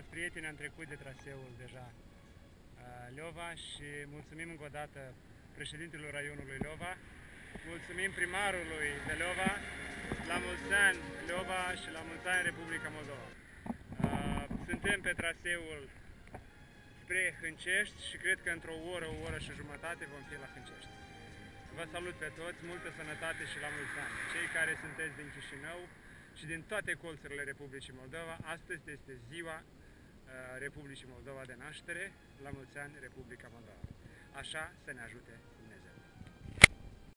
Stimați prieteni, am trecut de traseul deja Leova și mulțumim încă o dată președintelui raionului Leova, mulțumim primarului de Leova, la mulți ani Leova și la mulți ani Republica Moldova. Suntem pe traseul spre Hâncești și cred că într-o oră, o oră și jumătate vom fi la Hâncești. Vă salut pe toți, multă sănătate și la mulți ani. Cei care sunteți din Chișinău și din toate colțurile Republicii Moldova, astăzi este ziua Republicii Moldova de naștere, la mulți ani Republica Moldova. Așa să ne ajute